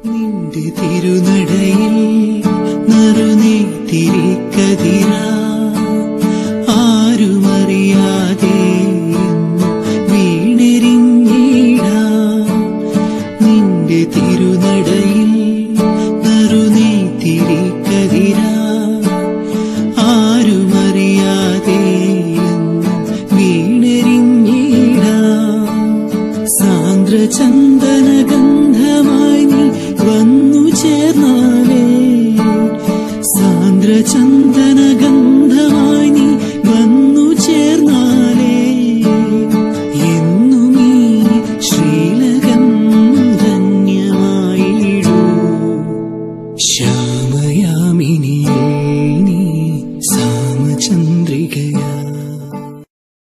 നിന്റെ തിരുനടയിൽ നറുനെയ്ത്തിരിക്കതിരാ ആരുമറിയാതെ വീണെരിഞ്ഞിടാം. നിന്റെ തിരുനടയിൽ നറുനെയ്ത്തിരിക്കതിരാ ആരുമറിയാതെ വീണെരിഞ്ഞിടാം. സാന്ദ്രചന്ദനഗന്ധമായി നീ വന്നു ചേർന്നാലേ